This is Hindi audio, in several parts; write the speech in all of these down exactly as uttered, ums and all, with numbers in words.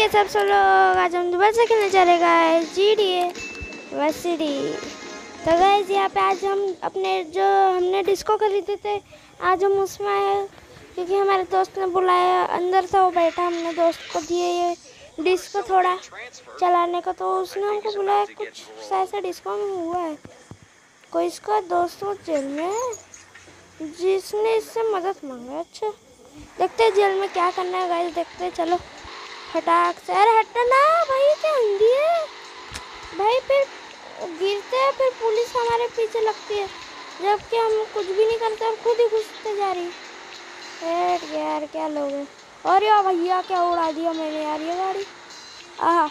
के सब सब लोग आज हम दोबारा से खेलने चलेगा जी डी ए वसीडी। तो गाइस यहाँ पे आज हम अपने जो हमने डिस्को खरीदे थे आज हम उसमें आए क्योंकि हमारे दोस्त ने बुलाया, अंदर था वो बैठा, हमने दोस्त को दिए ये डिस्को थोड़ा चलाने का, तो उसने हमको बुलाया। कुछ शायद से डिस्को में हुआ है, कोई इसका दोस्त जेल में है जिसने इससे मदद मांगा। अच्छा देखते हैं जेल में क्या करना है गाइस, देखते हैं। चलो फटाक से, अरे हटना भाई, क्या हिंदी है भाई, फिर गिरते हैं फिर पुलिस हमारे पीछे लगती है जबकि हम कुछ भी नहीं करते और खुद ही घुसते जा रही है। यार क्या लोग हैं। और यार भैया क्या उड़ा दिया मैंने यार ये गाड़ी। आहा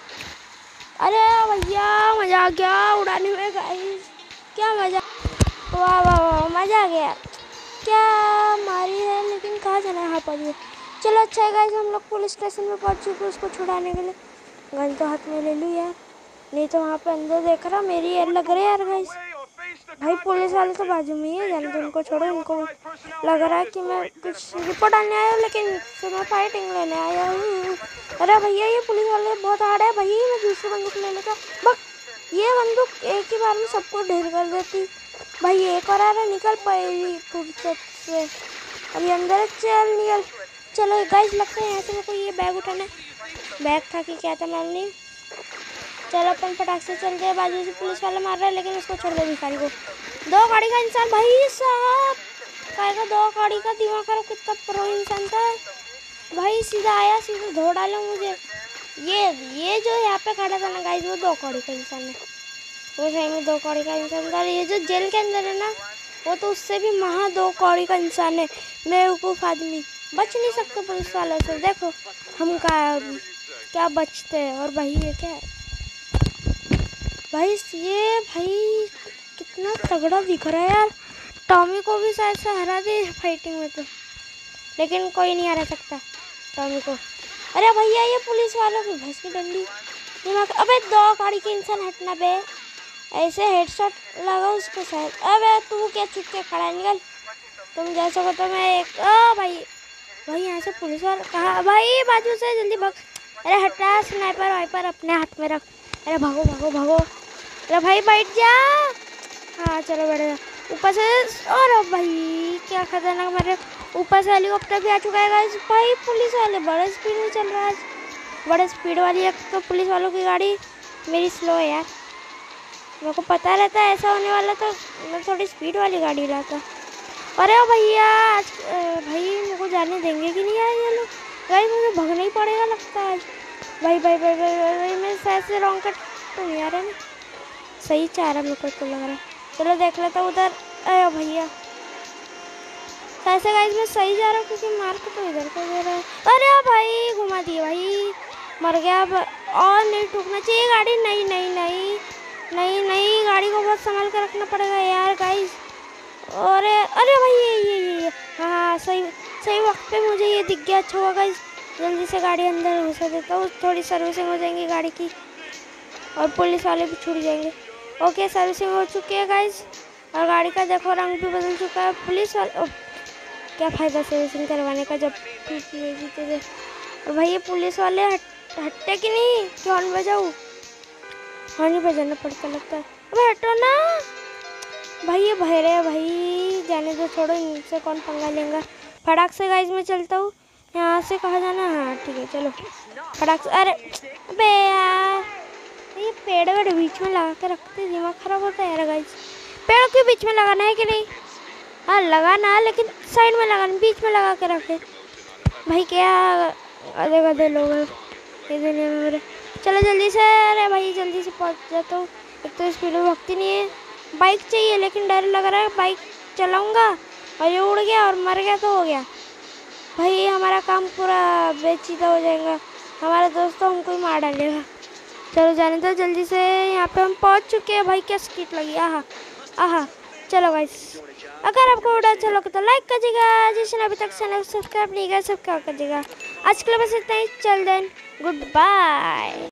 अरे भैया मजा आ गया उड़ाने में गाइस, क्या मजा, वाह वाह वाह मजा आ गया। क्या मारी है लेकिन कहाँ जाना है, यहाँ पर। चलो अच्छा है गाइस, हम लोग पुलिस स्टेशन में पहुँच चुके उसको छुड़ाने के लिए। गन तो हाथ में ले लूँ यार, नहीं तो वहाँ पे अंदर देख रहा मेरी यार लग रही है यार गाइस। भाई पुलिस वाले तो बाजू में ही है, जाने तो उनको छोड़ो, उनको लग रहा है कि मैं कुछ रिपोर्ट आने आया हूँ लेकिन तो मैं फाइटिंग लेने आया हूँ। अरे भैया ये पुलिस वाले बहुत हार्ड है भाई, मैं दूसरी बंदूक ले लेता। बस ये बंदूक एक ही बार में सबको ढेर कर देती भाई। एक और आ रहा, निकल पाएगी फुर्सत से, अभी अंदर चल निकल। चलो गाइस लगता है यहाँ से मेरे को ये बैग उठाना है, बैग था कि क्या था मालूम नहीं। चलो अपन फटाक से चलते हैं, बाजू से पुलिस वाला मार रहा है लेकिन उसको छोड़ दो भिखारी को। दो गाड़ी का इंसान भाई साहब, कहेगा दो गाड़ी का दिमाग खराब, कितना प्रो इंसान था भाई, सीधा आया सीधा धो डाला मुझे। ये ये जो यहाँ पे खड़ा था ना गाइस वो दो गाड़ी का इंसान है, वो सही में दो कौड़ी का इंसान था। ये जो जेल के अंदर है ना वो तो उससे भी महा दो कौड़ी का इंसान है, बेवकूफ़ आदमी, बच नहीं सकते पुलिस वालों से। देखो हम का क्या बचते हैं। और भाई ये क्या है भाई, ये भाई कितना तगड़ा दिख रहा है यार, टॉमी को भी शायद से हरा दे फाइटिंग में तो, लेकिन कोई नहीं हरा सकता टॉमी को। अरे भैया ये पुलिस वालों की भैंस की डंडी दिमाग। अबे दो गाड़ी के इंसान हटना बे, ऐसे हेडशॉट लगा उसको शायद। अबे तू क्या चुप के खड़ा है, निकल, तुम जा सको तो मैं एक ओ भाई भाई यहाँ से पुलिस वाला कहाँ भाई, बाजू से जल्दी भाग। अरे हटा, स्नाइपर वाइपर अपने हाथ में रख। अरे भागो भागो भागो, अरे भाई बैठ जा। हाँ चलो बैठ जा। ऊपर से और भाई क्या खतरनाक, मेरे ऊपर से हेलीकॉप्टर भी आ चुका है गाइस। भाई पुलिस वाले बड़े स्पीड में चल रहा है, बड़े स्पीड वाली है तो पुलिस वालों की गाड़ी, मेरी स्लो है यार, मेरे को पता रहता है ऐसा होने वाला तो मैं थोड़ी स्पीड वाली गाड़ी लाता। अरे भैया आज भाई मेरे को जाने देंगे कि नहीं यार ये लोग, भाई मुझे भगना ही पड़ेगा लगता है आज। भाई भाई भाई भाई भाई, भाई मैं शायद से रॉन्ग कट तो नहीं आ रहा ना, सही चाह रहा मेरे को तो लग रहा। चलो देख लेता हूँ उधर। अरे भैया ऐसे गाइस मैं सही जा रहा हूँ क्योंकि मार के तो इधर को दे रहा है। अरे भाई घुमा दिया भाई, मर गया। अब और नहीं ठुकना चाहिए गाड़ी, नहीं नहीं नहीं नहीं नहीं गाड़ी को बहुत संभाल कर रखना पड़ेगा यार गाइस। और अरे भाई ये ये ये हाँ सही सही वक्त पे मुझे ये दिख गया, अच्छा हुआ गाइस, जल्दी से गाड़ी अंदर घुसा देता हूँ, थोड़ी सर्विसिंग हो जाएंगी गाड़ी की और पुलिस वाले भी छूट जाएंगे। ओके सर्विसिंग हो चुकी है गाइस और गाड़ी का देखो रंग भी बदल चुका है। पुलिस वाले क्या फ़ायदा सर्विसिंग करवाने का जब जीते थे। और भाई ये पुलिस वाले हट, हटते कि नहीं, क्यों हॉर्न बजाऊँ, हॉर्न ही बजाना पड़ता लगता है। अबे हटो ना भाई, ये भय रहे भाई, जाने दो छोड़ो, इनसे कौन पंगा लेगा। फटाक से गाइस मैं चलता हूँ, यहाँ से कहाँ जाना, हाँ ठीक है चलो फटाक से। अरे अबे यार ये पेड़ वेड़ बीच में लगा के रखते दिमाग खराब होता है यार गाइस। पेड़ के बीच में लगाना है कि नहीं, हाँ लगाना है लेकिन साइड में लगाना, बीच में लगा के रखे भाई, क्या आधे गधे लोग हैं ये दुनिया में मेरे। चलो जल्दी से, अरे भाई जल्दी से पहुँच जाता हूँ, एक तो स्पीड में भगती नहीं है। बाइक चाहिए लेकिन डर लग रहा है, बाइक चलाऊँगा और ये उड़ गया और मर गया तो हो गया भाई, हमारा काम पूरा बेचीदा हो जाएगा, हमारा दोस्त तो हमको ही मार डालेगा। चलो जाने दो जल्दी से, यहाँ पे हम पहुँच चुके हैं भाई, क्या स्किट लगी, आहा आहा। चलो गाइस अगर आपको वीडियो अच्छा लगे तो लाइक कीजिएगा, जिसने अभी तक चैनल सब्सक्राइब नहीं किया सब्सक्राइब कीजिएगा। आज के लिए बस इतना ही, चल देन गुड बाय।